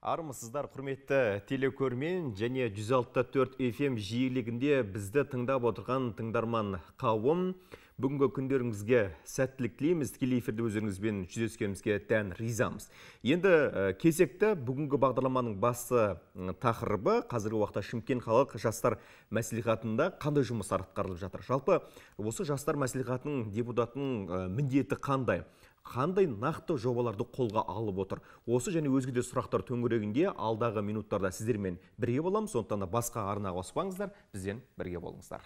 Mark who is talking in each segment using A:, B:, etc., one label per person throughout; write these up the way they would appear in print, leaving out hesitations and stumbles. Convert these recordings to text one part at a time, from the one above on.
A: Армысыздар, құрметті телекөрмен және 106.4 FM жиілігінде бізді тыңдап отырған тыңдарман қауым. Бүгінгі күндеріңізге сәттілік тілейміз, тікелей эфирде өздеріңізбен жүздескенімізге тән ризамыз. Енді кезекті бүгінгі бағдарламаның басты тақырыбы қазіргі уақытта Шымкент қалалық жастар мәслихатында қандай жұмыстар атқарылып жатыр. Жалпы осы жастар мәслихатының депутатының міндеті қандай нақты жобаларды қолға алып отыр. Осы және өзге де сұрақтар төңірегінде алдағы минуттарда сіздермен бірге боламыз. Сондықтан да басқа арнаға қоспаңыздар, бізден бірге болыңыздар.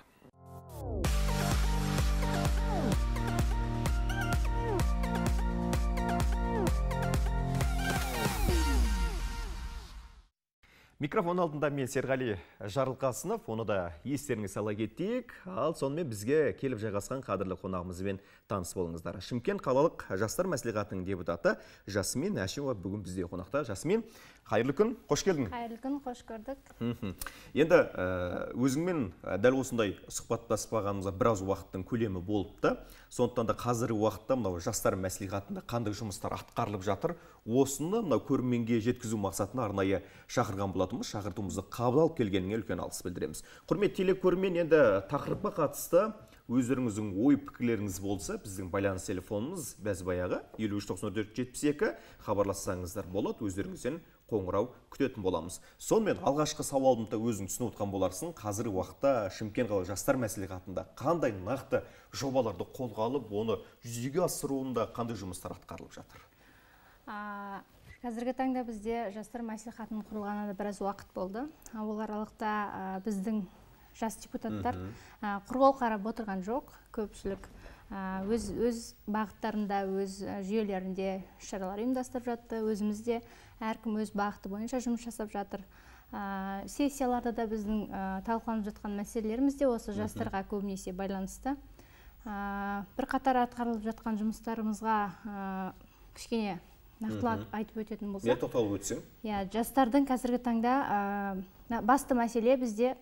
A: Микрофон алдында мен Серғали Жарылқасынов, оны да естеріңе сала кетейік. Ал сонымен бізге келіп жайғасқан қадірлі қонағымызбен таныс болыңыздар. Шымкент қалалық жастар мәслихатының депутаты Жасмин Әшімова бүгін бізде қонақта. Жасмин, қайырлы күн, қош келдің.
B: Қайырлы күн, қош көрдік.
A: Енді өзіңмен дәл осындай сұхбаттаспағанымызға біраз уақыттың көлемі болыпты. Сондықтан да қазіргі уақытта мынау жастар мәслихатында қандай жұмыстар атқарылып жатыр, осыны мынау көрерменге жеткізу мақсатына арнайы шақырған болатынбыз. Шақыртуымызды қабыл алып келгеніңе үлкен алғыс білдіреміз. Құрметті телекөрермен, енді тақырыпқа қатысты өздеріңіздің ой пікірлеріңіз болса, біздің байланыс телефонымыз бәз-баяғы 539472 хабарлассаңыздар болады, өздеріңізден қоңырау күтетін боламыз. Сонымен алғашқы сауалымды өзің түсініп отқан боларсың. Қазіргі уақытта Шымкент қалалық жастар мәслихатында қандай нақты жобаларды қолға алып, оны жүзеге асыруында қандай жұмыстар атқарылып жатыр?
B: Қазіргі таңда бізде жастар мәслихатының құрылғанына біраз уақыт болды. Ол аралықта біздің жас депутаттар құр қарап отырған жоқ. Көпшілік өз бағыттарында, өз жүйелерінде шаралар ұйымдастырып жатты. Өзімізде әркім өз бағыты бойынша жұмыс жасап жатыр. Сессияларда да біздің талқыланып жатқан мәселелеріміз де осы жастарға көбінесе байланысты. Бірқатар атқарылып жатқан жұмыстарымызға кішкене нақтылап айтып өтетін болса.
A: Не тоқталып өтсең?
B: Жастардың қазіргі таңда басты мәселе бізде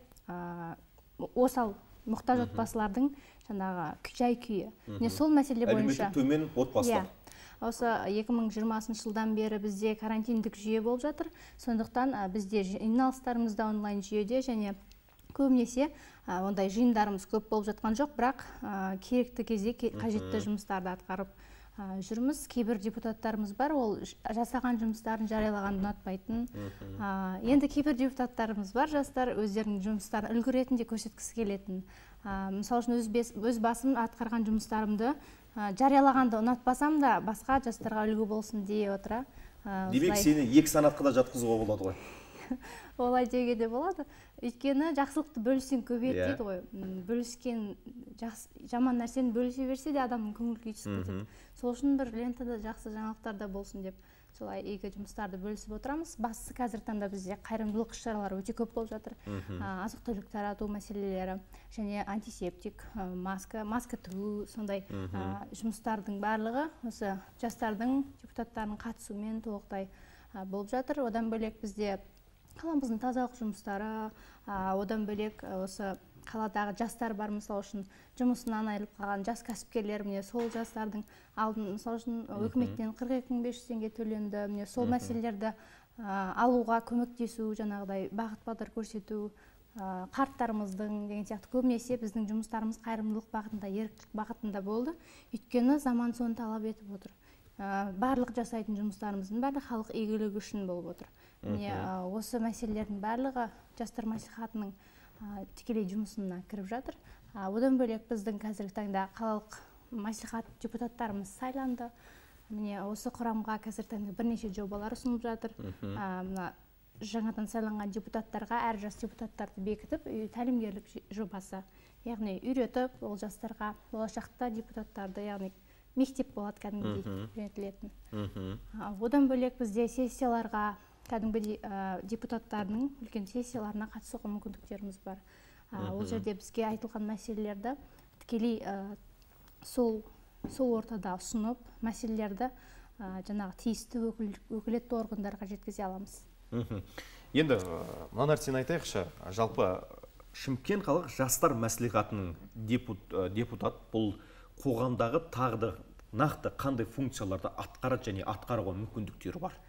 B: осал мұқтаж отбасылардың жаңағы жай-күйі. Сол мәселе бойынша.
A: Әлеуметтік төмен отбасылар.
B: Осы 2020 жылдан бері бізде карантиндік жүйе болып жатыр. Сондықтан бізде жиналыстарымызда онлайн жүйеде және көбінесе ондай жиындарымыз көп болып жатқан жоқ, бірақ керекті кезде қажетті жұмыстарды атқарып жүрміз. Кейбір депутаттарымыз бар, ол жасаған жұмыстарын жариялағанды ұнатпайтын. Енді кейбір депутаттарымыз бар, жастар өздерінің жұмыстарын үлгі ретінде көрсеткісі келетін. Мысалы үшін өз басым атқарған жұмыстарымды жариялағанды ұнатпасам да, басқа жастарға үлгі болсын дей отыра.
A: Демек, сені екі санатқа да жатқызуға болады ғой?
B: Олай деуге де болады. Өйткені жақсылықты бөлісен көбейеді дейді ғой. Бөліскен жаман нәрсені бөлісе берсе де адамның көңіл күйі түсіп кетеді. Сол үшін бір лентада жақсы жаңалықтар да болсын деп солай игі жұмыстарды бөлісіп отырамыз. Бастысы қазіргі таңда бізде қайырымдылық іс-шаралары өте көп болып жатыр. Азық-түлік тарату мәселелері және антисептик, маска тігу, сондай жұмыстардың барлығы осы жастардың депутаттарының қатысуымен толықтай болып жатыр. Одан бөлек бізде қаламыздың тазалық жұмыстары, одан бөлек осы қаладағы жастар бар, мысалы үшін жұмысынан айырылып қалған жас кәсіпкерлер, міне сол жастардың алдын, мысалы үшін үкіметтен 42.500 теңге төленді. Міне сол мәселелерді алуға көмектесу, жаңағыдай бағыт-бағдар көрсету, қарттарымыздың деген сияқты көбінесе біздің жұмыстарымыз қайырымдылық бағытында, еріктілік бағытында болды. Өйткені заман соны талап етіп отыр. Барлық жасайтын жұмыстарымыздың барлығы халық игілігі үшін болып отыр. Міне осы мәселелердің барлығы жастар мәслихатының тікелей жұмысына кіріп жатыр. Одан бөлек біздің қазіргі таңда қалалық мәслихат депутаттарымыз сайланды. Міне осы құрамға қазіргі таңда бірнеше жобалар ұсынылып жатыр. Жаңадан сайланған депутаттарға әр жас депутаттарды бекітіп, тәлімгерлік жобасы, яғни үйретіп, ол жастарға болашақта депутаттарды, яғни мектеп болады кәдімгідей үйретілетін. Одан бөлек бізде сессияларға, кәдімгі депутаттардың үлкен сессияларына қатысуға мүмкіндіктеріміз бар. Ол жерде бізге айтылған мәселелерді тікелей сол ортада ұсынып, мәселелерді жаңағы тиісті өкілетті органдарға жеткізе аламыз.
A: Енді мына нәрсені айтайықшы, жалпы Шымкент қалалық жастар мәслихатының депутат бұл қоғамдағы тағды нақты қандай функцияларды атқарады және атқаруға мүмкіндіктері бар?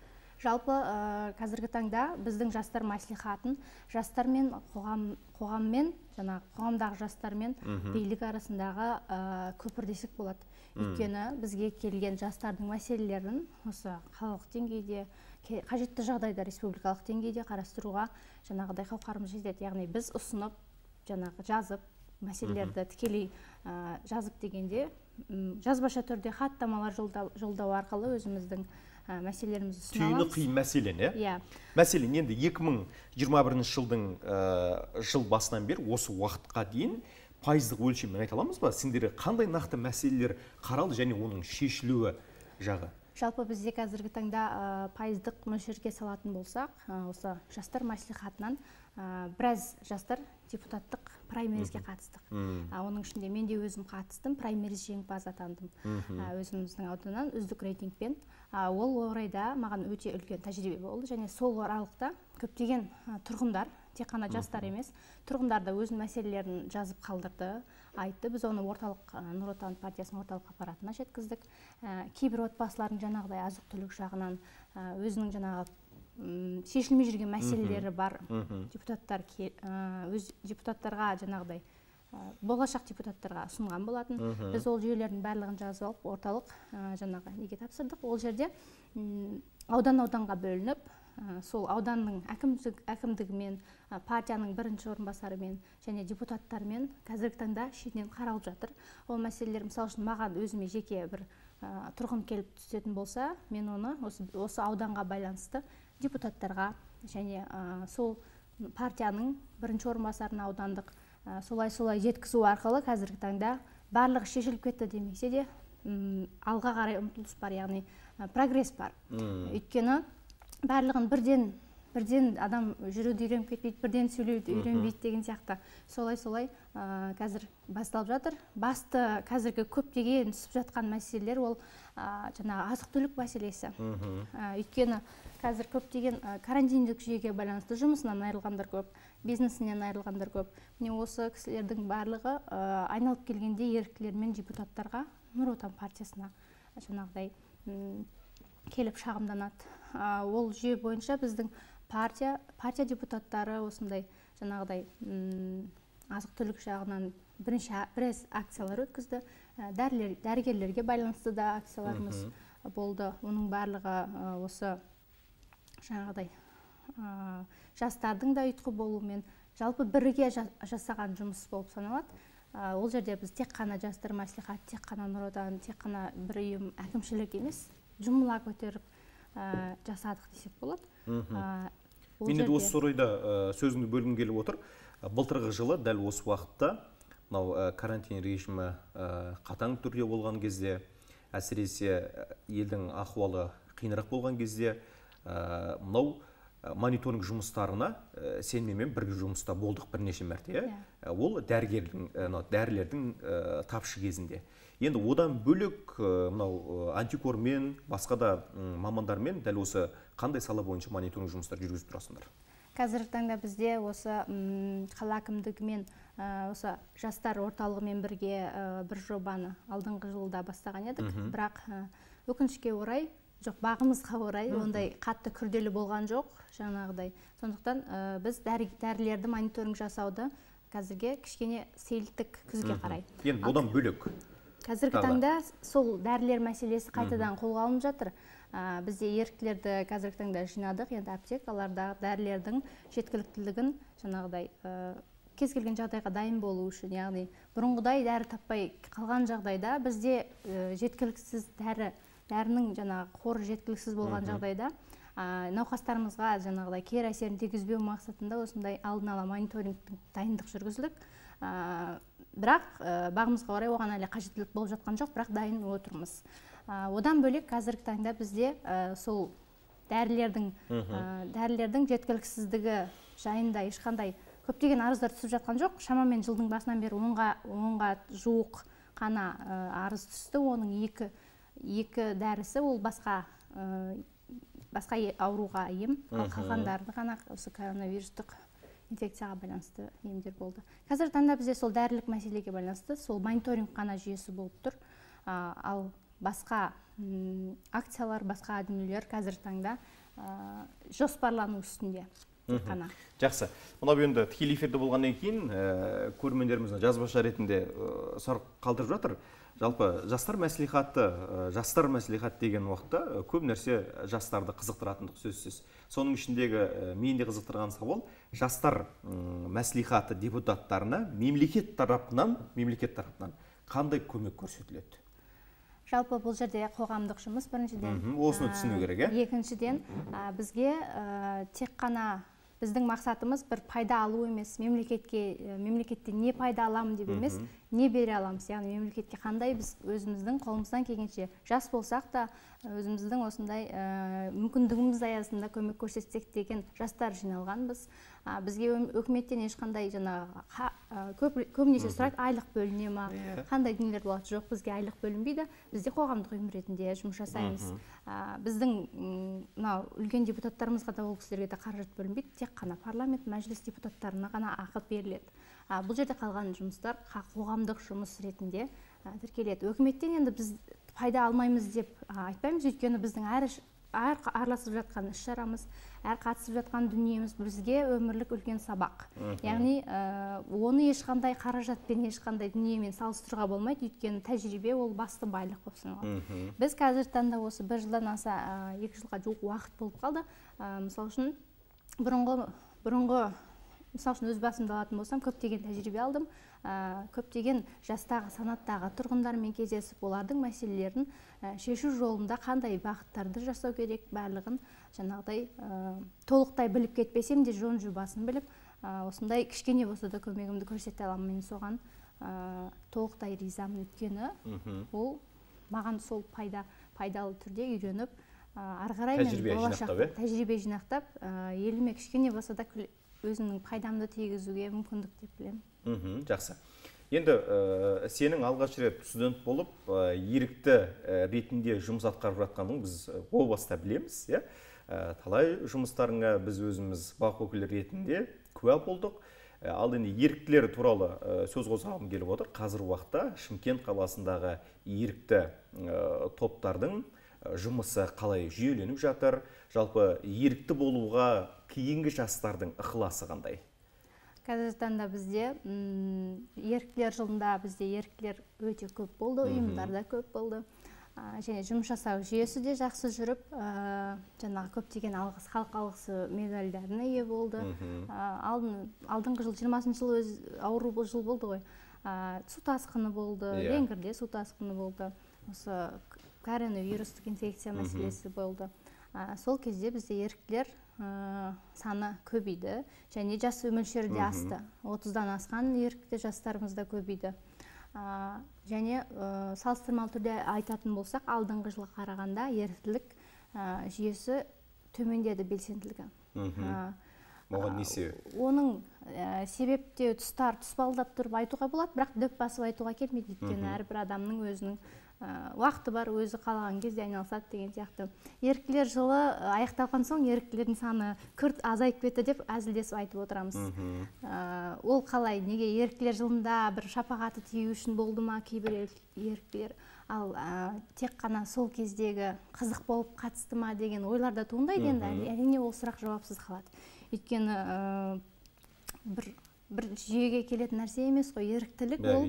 B: Жалпы қазіргі таңда біздің жастар мәслихатын жастар мен қоғаммен, қоғамдағы жастар мен билік арасындағы көпір десек болады. Өйткені бізге келген жастардың мәселелерін осы қалалық деңгейде, қажетті жағдайда республикалық деңгейде қарастыруға жаңағыдай қауқарымыз жетеді. Яғни біз ұсынып, жазып, мәселелерді тікелей жазып дегенде, жазбаша түрде хаттамалар жолдау арқылы өзіміздің мәселелерімізді ұсына аламыз.
A: Түйіні қиын мәселен,
B: иә?
A: Мәселен, енді 2021 жылдың жыл басынан бері осы уақытқа дейін пайыздық өлшеммен айта аламыз ба? Сендер қандай нақты мәселелер қаралды және оның шешілуі жағы?
B: Жалпы бізде қазіргі таңда пайыздық мөлшерге салатын болсақ, осы жастар мәслихатынан біраз жастар депутаттық праймеризге қатыстық. Оның ішінде мен де өзім қатыстым, праймериз жеңімпазы атандым. Өзіміздің ауданнан үздік рейтингпен. Ол орайда маған өте үлкен тәжірибе болды, және сол аралықта көптеген тұрғындар, тек қана жастар емес, тұрғындар да өз мәселелерін жазып қалдырды, айтты. Біз оны Нұр Отан партиясының орталық аппаратына жеткіздік. Кейбір отбасылардың жаңағыдай азық-түлік жағынан өзінің шешілмей жүрген мәселелері бар. Өз депутаттарға жаңағыдай болашақ депутаттарға ұсынған болатын. Біз ол жүйелердің барлығын жазып алып, орталық неге тапсырдық. Ол жерде аудан-ауданға бөлініп, сол ауданның әкімдігімен, партияның бірінші орынбасарымен және депутаттармен қазіргі таңда шетінен қаралып жатыр. Ол мәселелер, мысалы үшін, маған өзіме жеке бір тұрғын келіп түсетін болса, мен оны осы ауданға байланысты депутаттарға және сол партияның бірінші орынбасарына аудандық солай жеткізу арқылы қазіргі таңда барлығы шешіліп кетті демесе де алға қарай ұмтылыс бар, яғни прогресс бар. Өйткені барлығын бірден адам жүруді үйреніп кетпейді, бірден сөйлеуді үйренбейді деген сияқты солай қазір басталып жатыр. Басты қазіргі көптеген түсіп жатқан мәселелер ол азық-түлік мәселесі. Өйткені қазір көптеген карантиндік жүйеге байланысты жұмысынан айырылғандар көп, бизнесінен айырылғандар көп. Міне осы кісілердің барлығы айналып келгенде еріктілер мен депутаттарға, Нұр Отан партиясына жаңағыдай келіп шағымданады. Ол жүйе бойынша біздің партия депутаттары осындай жаңағыдай азық-түлік жағынан біраз акциялар өткізді. Дәрігерлерге байланысты да акцияларымыз болды. Оның барлығы осы жаңағыдай жастардың да ұйытқы болуымен жалпы бірге жасаған жұмыс болып саналады. Ол жерде біз тек қана жастар мәслихат, тек қана Нұр Отан, тек қана бір ұйым әкімшілік емес, жұмыла көтеріп жасадық десек болады.
A: Мен де осы орайда сөзіңді бөлгім келіп отыр. Былтырғы жылы дәл осы уақытта карантин режимі қатаң түрде болған кезде, әсіресе елдің ахуалы қиынырақ болған кезде, мониторинг жұмыстарына сенімен бірге жұмыста болдық бірнеше мәрте. Ол дәрілердің тапшы кезінде. Енді одан бөлек антикормен, басқа да мамандармен дәл осы қандай сала бойынша мониторинг жұмыстар жүргізіп тұрасыңдар?
B: Қазіргі таңда бізде осы қала әкімдігімен осы жастар орталығымен бірге бір жобаны алдыңғы жылда бастаған едік. Бірақ өкінішке орай, бағымызға орай ондай қатты күрделі болған жоқ жаңағыдай. Сондықтан біз дәрілерді мониторинг жасауды қазірге кішкене сейілттік күзге қарай.
A: Енді одан бөлек
B: қазіргі таңда сол дәрілер мәселесі қайтадан қолға алынып жатыр. Бізде еріктілерді қазіргі таңда жинадық, енді аптекаларда дәрілердің жеткіліктілігін жаңағыдай кез келген жағдайға дайын болу үшін, яғни бұрынғыдай дәрі таппай қалған жағдайда бізде жеткіліксіз дәрінің қоры жеткіліксіз болған жағдайда науқастарымызға жаңағыдай кері әсерін тигізбеу мақсатында осындай алдын ала мониторингтің дайындық жүргізілік. Бірақ бағымызға орай оған әлі қажеттілік болып жатқан жоқ, бірақ дайын отырмыз. Одан бөлек қазіргі таңда бізде сол дәрілердің жеткіліксіздігі жайында ешқандай көптеген арыздар түсіп жатқан жоқ. Шамамен жылдың басынан бері 10-ға жуық қана арыз түсті. Оның екі дәрісі ол басқа ауруға ем, ал қалғандарды ғана осы коронавирустық инфекцияға байланысты емдер болды. Қазіргі таңда бізде сол дәрілік мәселеге байланысты сол мониторинг қана жүйесі болып тұр. Ал басқа акциялар, басқа дүниелер қазіргі таңда жоспарлану үстінде тек қана.
A: Жақсы. Мынау енді тікелей эфирде болғаннан кейін көрермендеріміз жазбаша ретінде сұрақ қалдырып жатыр. Жалпы жастар мәслихаты деген уақытта көп нәрсе жастарды қызықтыратындық сөзсіз. Соның ішіндегі мені де қызықтырған сауал, жастар мәслихаты депутаттарына мемлекет тарапынан қандай көмек көрсетіледі?
B: Жалпы бұл жерде қоғамдық жұмыс біріншіден.
A: Осыны түсіну керек,
B: екіншіден, бізге тек қана біздің мақсатымыз бір пайда алу емес, мемлекеттен не пайда аламын деп емес, не бере аламыз. Яғни мемлекетке қандай біз өзіміздің қолымыздан келгенше, жас болсақ та өзіміздің осындай мүмкіндігіміз аясында көмек көрсетсек деген жастар жиналғанбыз. Бізге үкіметтен ешқандай көбінесе сұрайды, айлық бөліне ма, қандай дүниелер болады? Жоқ, бізге айлық бөлінбейді. Бізде қоғамдық ұйым ретінде жұмыс жасаймыз. Біздің мынау үлкен депутаттарымызға да, ол кісілерге де қаражат бөлінбейді, тек қана парламент, мәжіліс депутаттарына ғана ақы беріледі. Бұл жерде қалған жұмыстар қоғамдық жұмыс ретінде тіркеледі. Үкіметтен енді біз пайда алмаймыз деп айтпаймыз, өйткені біздің әр араласып жатқан іс-шарамыз, әр қатысып жатқан дүниеміз бізге өмірлік үлкен сабақ. Яғни оны ешқандай қаражатпен, ешқандай дүниемен салыстыруға болмайды, өйткені тәжірибе ол басты байлық болып саналады. Біз қазіргі таңда осы 1 жылдан аса 2 жылға жуық уақыт болып қалды. Мысал үшін бұрынғы мысал үшін өз басымды алатын болсам, көптеген тәжірибе алдым. Көптеген жастағы, санаттағы тұрғындармен кездесіп, олардың мәселелерін шешу жолында қандай бағыттарды жасау керек, барлығын жаңағыдай толықтай біліп кетпесем де жөн жобасын біліп, осындай кішкене болса да көмегімді көрсете аламын. Мен соған толықтай ризамын, өйткені ол маған сол пайдалы түрде үйреніп, ары қарай мен тәжірибе жинақтап, еліме кішкене болса да өзімнің пайдамды тигізуге мүмкіндік деп білемін.
A: Жақсы. Енді сенің алғаш рет студент болып, ерікті ретінде жұмыс атқарып жатқанын біз о баста білеміз. Талай жұмыстарыңа біз өзіміз бақ өкілі ретінде куә болдық. Ал енді еріктілер туралы сөз қозғағым келіп отыр. Қазір уақытта Шымкент қаласындағы ерікті топтардың жұмысы қалай жүйеленіп жатыр? Жалпы ерікті болуға кейінгі жастардың ықыласы қандай?
B: Қазіргі таңда бізде еріктілер жылында бізде еріктілер өте көп болды, ұйымдарда көп болды. Және жұмыс жасау жүйесі де жақсы жүріп, жаңағы көптеген халық алғысы медальдарына ие болды. Алдыңғы жыл 20-шы жыл ауыр жыл болды ғой. Су тасқыны болды, Венгрде су тасқыны болды. Осы коронавирустық инфекция мәселесі болды. Сол кезде бізде еріктілер саны көбейді, және жас мөлшері де асты. 30-дан асқан ерікті жастарымыз да көбейді. Және салыстырмалы түрде айтатын болсақ, алдыңғы жылға қарағанда еріктілік жүйесі төмендеді, белсенділігі.
A: Оған не себеп?
B: Оның себепте тұспалдап тұрып айтуға болады, бірақ дөп басып айтуға келмейді, өйткені әрбір адамның өзінің уақыты бар, өзі қалаған кезде айналысады деген сияқты. Еріктілер жылы аяқталған соң еріктілердің саны күрт азайып кетті деп әзілдесіп айтып отырамыз. Ол қалай, неге еріктілер жылында бір шапағаты тию үшін болды ма кейбір еріктілер, ал тек қана сол кездегі қызық болып қатысты ма деген ойларда туындайды. Енді әрине ол сұрақ жауапсыз қалады. Өйткені бір жүйеге келетін нәрсе емес қой, еріктілік ол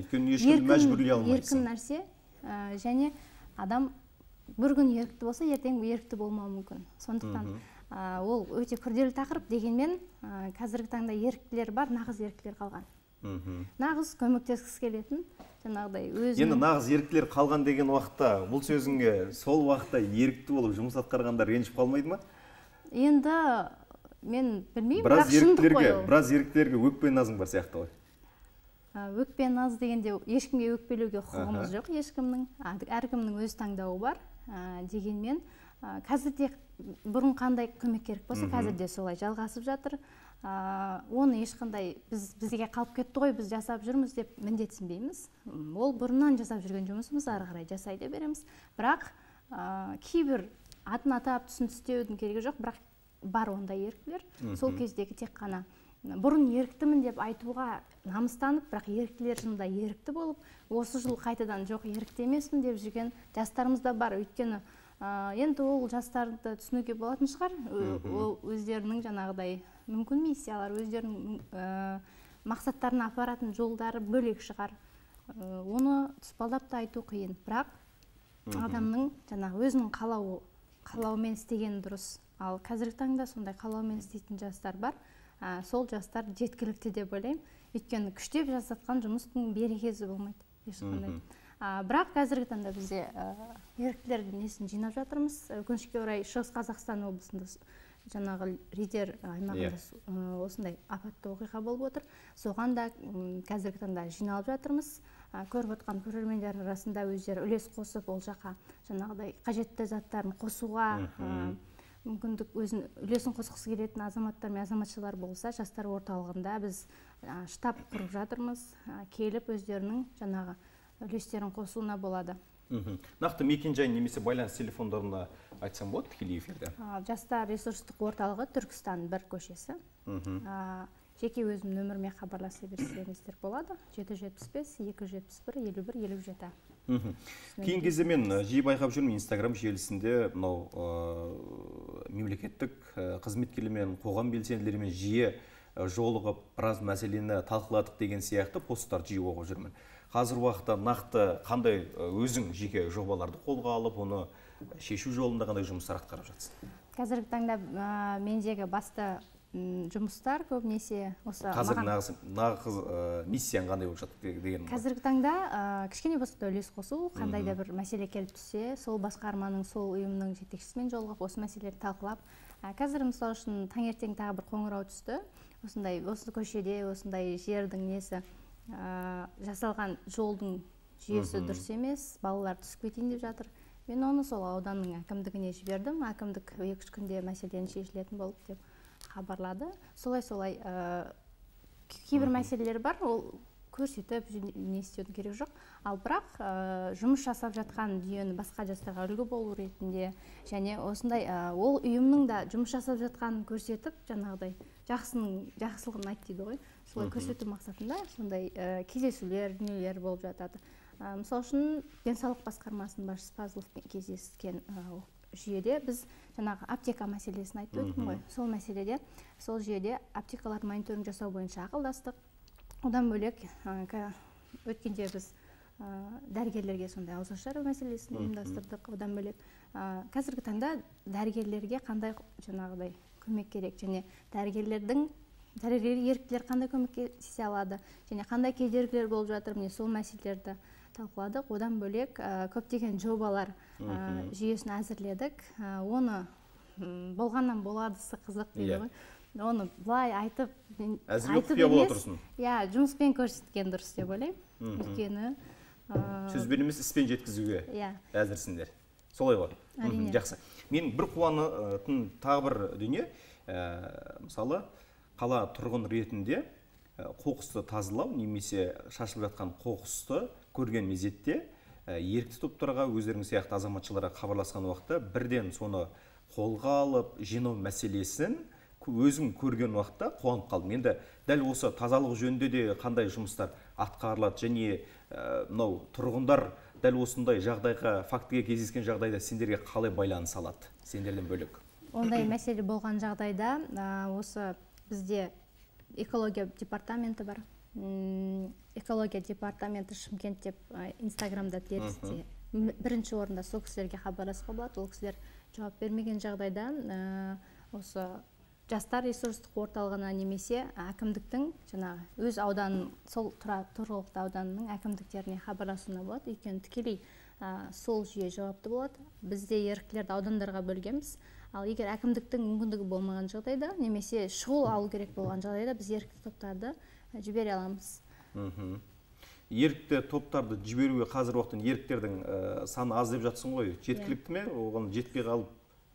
B: еркін нәрсе. Және адам бір күн ерікті болса, ертең ерікті болмауы мүмкін. Сондықтан ол өте күрделі тақырып, дегенмен қазіргі таңда еріктілер бар, нағыз еріктілер қалған. Нағыз көмектескісі келетін, жаңағыдай өзінің...
A: Енді нағыз еріктілер қалған деген уақытта, бұл сөзіңе сол уақытта ерікті болып жұмыс атқарғандар ренжіп қалмайды ма?
B: Енді мен білмеймін, бірақ шындық қой ол.
A: Біраз еріктілерге өкпе назың бар сияқты ғой.
B: Өкпе наз дегенде ешкімге өкпелеуге құқығымыз жоқ, ешкімнің, әркімнің өз таңдауы бар. Дегенмен қазірде бұрын қандай көмек керек болса, қазірде солай жалғасып жатыр. Оны ешқандай бізге қалып кетті ғой, біз жасап жүрміз деп міндетсінбейміз. Ол бұрыннан жасап жүрген жұмысымыз, ары қарай жасай да береміз. Бірақ кейбір атын атап түсін түстеудің керегі жоқ, бірақ бар ондай еріктілер. Сол кездегі тек қана бұрын еріктімін деп айтуға намыстанып, бірақ еріктілер жылында ерікті болып, осы жыл қайтадан жоқ, ерікті емеспін деп жүрген жастарымыз да бар. Өйткені Енді ол жастарды түсінуге болатын шығар. Ол өздерінің жаңағыдай мүмкін миссиялар, өздерінің мақсаттарына апаратын жолдары бөлек шығар. Оны тұспалдап та айту қиын, бірақ адамның жаңағы өзінің қалауымен істеген дұрыс. Ал қазіргі таңда сондай қалауымен істейтін жастар бар. Сол жастар жеткілікті деп ойлаймын. Өйткені күштеп жасатқан жұмыстың берекесі болмайды ешқандай. Бірақ қазіргі таңда бізде еріктілердің несін жинап жатырмыз. Өкінішке орай Шығыс Қазақстан облысында жаңағы Ридер аймағында осындай апатты оқиға болып отыр. Соған да қазіргі таңда жиналып жатырмыз. Көріп отқан көрермендер арасында өздері үлес қосып, ол жаққа жаңағыдай қажетті заттарын қосуға мүмкіндік үлесін қосқысы келетін азаматтар мен азаматшалар болса, жастар орталығында біз штаб құрып жатырмыз. Келіп өздерінің жаңағы үлестерін қосуына болады.
A: Нақты мекен-жай немесе байланыс телефондарына айтсам болады тікелей эфирде?
B: Жастар ресурстық орталығы Түркістан 1 көшесі. Жеке өзім нөмірме хабарласа берсеңіздер болады. 775-271-51-57.
A: Кейін кезде мен жиі байқап жүрмін Инстаграм желісінде мынау мемлекеттік қызметкерлермен, қоғам белсенділерімен жиі жолығып, біраз мәселені талқыладық деген сияқты посттар жиі оқып жүрмін. Қазір уақытта нақты қандай өзің жеке жобаларды қолға алып, оны шешу жолында қандай жұмыстар атқарып жатсың?
B: Қазіргі таңда мендегі басты жұмыстар көбінесе осы
A: қазір нағыз миссияң қандай болып жатыр деген.
B: Қазіргі таңда кішкене болса да үлес қосу, қандай да бір мәселе келіп түссе, сол басқарманың, сол ұйымның жетекшісімен жолығып, осы мәселелерді талқылап. Қазір мысалы үшін таңертең тағы бір қоңырау түсті. Осындай осы көшеде, осындай жердің несі жасалған жолдың жүйесі дұрыс емес, балалар түсіп кетейін деп жатыр. Мен оны сол ауданның әкімдігіне жібердім. Әкімдік 2-3 күнде мәселені шешілетін болып деп хабарлады. Солай кейбір мәселелер бар, ол көрсетіп не істеудің керек жоқ. Ал бірақ жұмыс жасап жатқан жүйені басқа жастарға үлгі болу ретінде және осындай ол ұйымның да жұмыс жасап жатқанын көрсетіп, жаңағыдай жақсылығын айт дейді ғой. Солай көрсету мақсатында сондай кездесулер, дүниелер болып жатады. Мысалы үшін денсаулық басқармасының басшысы Пазыловпен кездескен жүйеде біз жаңағы аптека мәселесін айтып өттім ғой. Сол мәселеде, сол жүйеде аптекалар мониторинг жасау бойынша ақылдастық. Одан бөлек өткенде біз дәрігерлерге сондай ауызашар мәселесін ұйымдастырдық. Одан бөлек қазіргі таңда дәрігерлерге қандай жаңағыдай көмек керек және еріктілер қандай көмектесе алады және қандай кедергілер болып жатыр, міне сол мәселелерді талқыладық. Одан бөлек көптеген жобалар жүйесін әзірледік. Оны болғаннан боладысы қызық дейді ғой. Оны былай айтып емес, жұмыспен көрсеткен дұрыс деп ойлаймын. Өйткені
A: сөзбен емес, іспен жеткізуге әзірсіңдер. Солай ғой. Жақсы. Мен бір қуанатын тағы бір дүние, мысалы, қала тұрғын ретінде қоқысты тазалау немесе шашылып жатқан қоқысты көрген мезетте ерікті топтарға, өздеріңіз сияқты азаматшыларға хабарласқан уақытта бірден соны қолға алып жинау мәселесін өзім көрген уақытта қуанып қалдым. Енді дәл осы тазалық жөнінде де қандай жұмыстар атқарылады және мынау тұрғындар дәл осындай жағдайға, фактіге кездескен жағдайда сендерге қалай байланыс алады, сендерден бөлек?
B: Ондай мәселе болған жағдайда осы бізде экология департаменті бар. Экология департаменті Шымкент деп Инстаграмда терісте бірінші орында сол кісілерге хабарласуға болады. Ол кісілер жауап бермеген жағдайда осы жастар ресурстық орталығына немесе әкімдіктің жаңағы өз ауданының, сол тұрғылықты ауданының әкімдіктеріне хабарласуына болады. Өйткені тікелей сол жүйе жауапты болады. Бізде еріктілерді аудандарға бөлгенбіз. Ал егер әкімдіктің мүмкіндігі болмаған жағдайда немесе шұғыл алу керек болған жағдайда біз ерікті топтарды жібере аламыз.
A: Ерікті топтарды жіберуге қазір уақытын еріктілердің саны аз деп жатсың ғой. Жеткілікті ме? Оған жетпей қалып?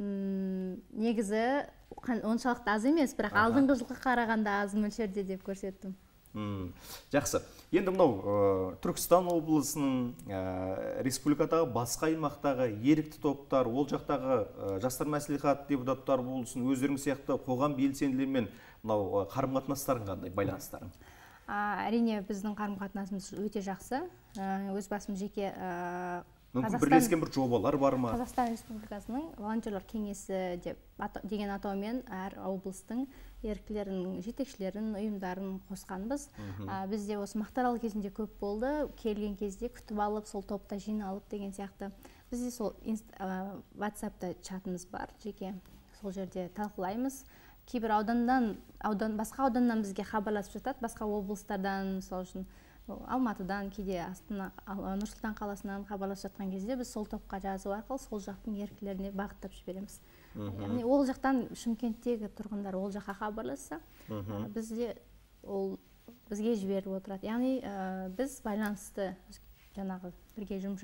B: Негізі оншалықты аз емес, бірақ алдыңғы жылға қарағанда аз мөлшерде деп көрсеттім.
A: Жақсы. Енді мынау Түркістан облысының республикадағы басқа аймақтағы ерікті топтар, ол жақтағы жастар мәслихат депутаттары болсын, өздерің сияқты қоғам белсенділерімен мынау қарым-қатынастарың қандай, байланыстарың?
B: Әрине біздің қарым-қатынасымыз өте жақсы. Өз басым жеке
A: мүмкін бірлескен бір жобалар бар ма?
B: Қазақстан Республикасының волонтерлар кеңесі деген атаумен әр облыстың еріктілерінің жетекшілерін, ұйымдарын қосқанбыз. Бізде осы мақтаарал кезінде көп болды. Келген кезде күтіп алып, сол топта жиналып деген сияқты. Бізде сол WhatsApp-та чатымыз бар, жеке. Сол жерде талқылаймыз. Кейбір басқа ауданнан бізге хабарласып жатады, басқа облыстардан, сол үшін Алматыдан, кейде Астана, Нұрсұлтан қаласынан хабарласып жатқан кезде біз сол топқа жазу арқылы сол жақтың еріктілеріне бағыттап жібереміз. Яғни ол жақтан Шымкенттегі тұрғындар ол жаққа хабарласса, бізге жіберіп отырады. Яғни біз байланысты жаңағы бірге жұмыс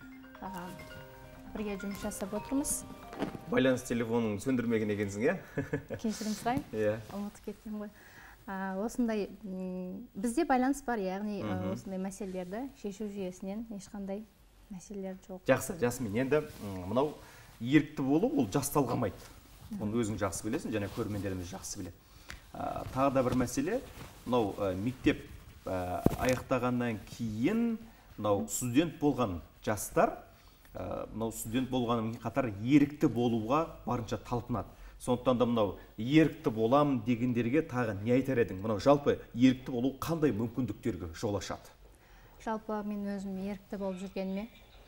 B: жасап отырмыз.
A: Байланыс телефонын сөндірмеген екенсің, иә?
B: Кешірім сұраймын. Ұмытып кеткен ғой. Осындай бізде байланыс бар, яғни осындай мәселелерді шешу жүйесінен ешқандай мәселелер жоқ.
A: Жақсы, Жасмин, енді мынау ерікті болу ол жас талғамайды. Оны өзің жақсы білесің, және көрермендеріміз жақсы біледі. Тағы да бір мәселе, мынау мектеп аяқтағаннан кейін мынау студент болған жастар, мынау студент болғанымен қатар ерікті болуға барынша талпынады. Сондықтан да мынау ерікті болам дегендерге тағы не айтар едің? Мынау жалпы ерікті болу қандай мүмкіндіктерге жол ашады?
B: Жалпы мен өзім ерікті болып жүргеніме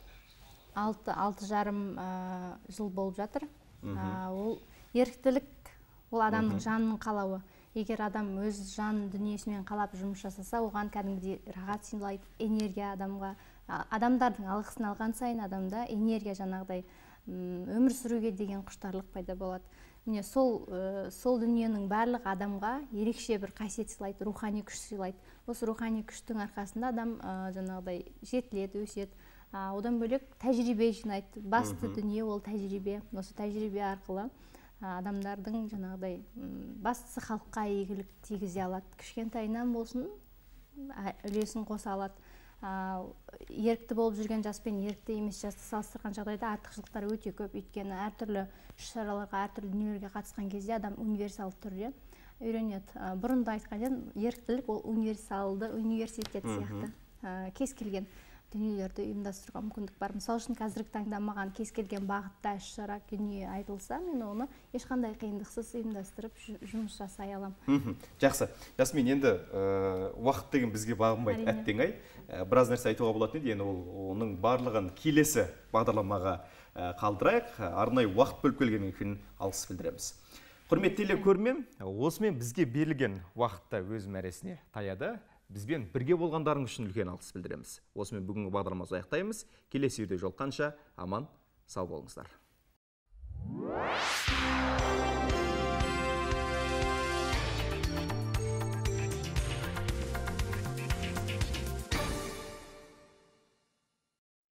B: 6,5 жыл болып жатыр. Ол еріктілік, ол адамның жанының қалауы. Егер адам өз жан дүниесімен қалап жұмыс жасаса, оған кәдімгідей рахат сыйлайды, энергия адамға. Адамдардың алғысын алған сайын адамда энергия жаңағыдай өмір сүруге деген құштарлық пайда болады. Міне сол дүниенің барлық адамға ерекше бір қасиет сыйлайды, рухани күш сыйлайды. Осы рухани күштің арқасында адам жаңағыдай жетіледі, өседі. Одан бөлек тәжірибе жинайды. Басты дүние ол тәжірибе. Осы тәжірибе арқылы адамдардың жаңағыдай бастысы халыққа игілік тигізе алады. Кішкентайынан болсын үлесін қоса алады. Ерікті болып жүрген жас пен ерікті емес жасты салыстырған жағдайда артықшылықтар өте көп. Өйткені әртүрлі шараларға, әртүрлі дүниелерге қатысқан кезде адам универсал түрде үйренеді. Бұрында айтқан еріктілік ол универсалды университет сияқты кез келген дүниелерді ұйымдастыруға мүмкіндік бар. Мысалы үшін қазіргі таңда маған кез келген бағытта іс-шара дүние айтылса, мен оны ешқандай қиындықсыз ұйымдастырып жұмыс жасай аламын.
A: Жақсы. Жасмин, енді уақыт деген бізге бағынбайды, әттең-ай. Біраз нәрсе айтуға болатын еді, енді оның барлығын келесі бағдарламаға қалдырайық. Арнайы уақыт бөліп келгеннен кейін алғыс білдіреміз. Құрметті көрермен, осымен бізге берілген уақытта өз мәресіне таяды. Бізбен бірге болғандарың үшін үлкен алғыс білдіреміз. Осымен бүгінгі бағдарламамызды аяқтаймыз. Келесі видео жолыққанша аман, сау болыңыздар.